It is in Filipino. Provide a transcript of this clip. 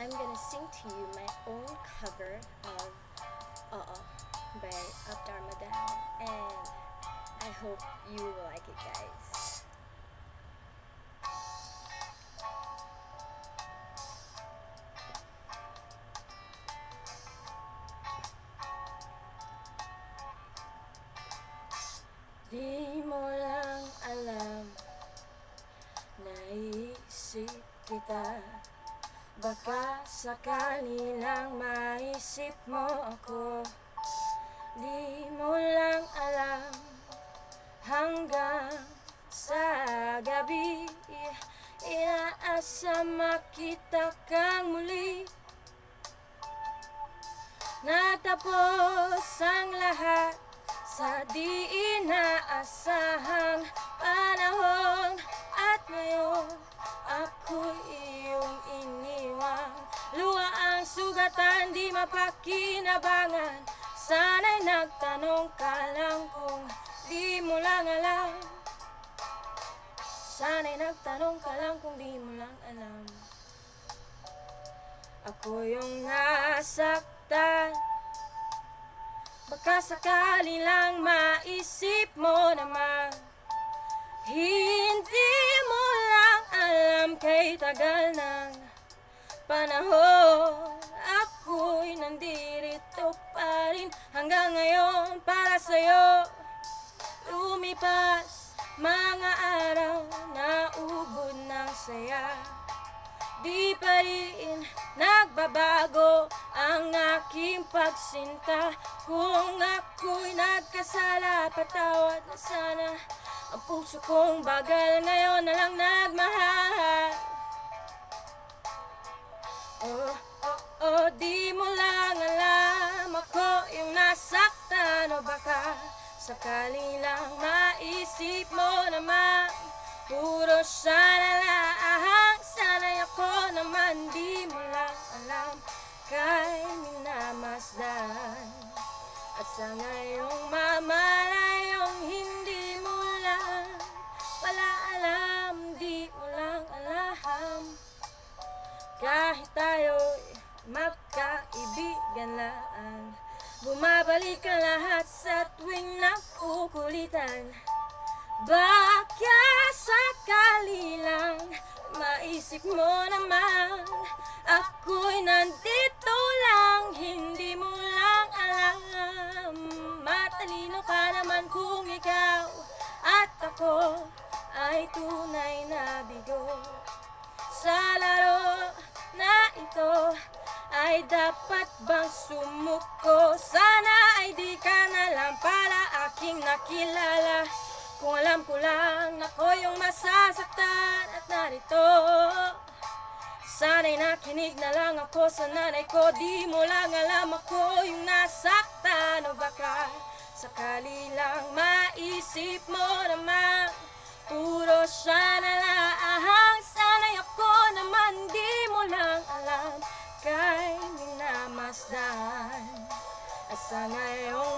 I'm gonna sing to you my own cover of Oo by Up Dharma Down, and I hope you will like it, guys. Di mo lang alam, naisip kita. Baka sakali lang maisip mo ako. Di mo lang alam, hanggang sa gabi inaasa makita kang muli. Natapos ang lahat sa di inaasahang panahon, at ngayon ako'y iyong iniwang. Luha ang sugatan, di mapakinabangan. Sana'y nagtanong ka lang kung di mo lang alam. Sana'y nagtanong ka lang kung di mo lang alam. Ako yung nasaktan. Baka sakali lang maisip mo naman. Hindi mo lang alam, kay tagal ng panahon ako'y nandirito pa rin hanggang ngayon para sa'yo. Lumipas mga araw na ubod ng saya, di pa rin nagbabago ang aking pagsinta. Kung ako'y nagkasala, patawad na sana. Ang puso kong bagal ngayon na lang nagmahal. Di mo lang alam, ako yung nasaktan. O baka sakali lang maisip mo naman, puro sana lang. Sana'y ako naman di mo lang alam, kay minamasdan. At sa ngayong mamalayong hindi mo lang pala alam, di mo lang alam. Kahit tayo'y magkaibigan lang, bumabalik ang lahat sa tuwing nakukulitan. Baka sakali lang maisip mo naman, ako'y nandito lang, hindi mo lang alam. Matalino ka naman kung ikaw at ako ay tunay na bigo. Sa laro na ito ay dapat bang sumuko? Sana ay di ka na lang pala aking nakilala. Kung alam ko lang ako yung masasaktan at narito, sana'y nakinig na lang ako sa nanay ko. Di mo lang alam, ako yung nasaktan. O baka sakali lang maisip mo naman, puro siya na lang. Sana'y ako naman di mo lang alam, kay minamasdan. At sa ngayong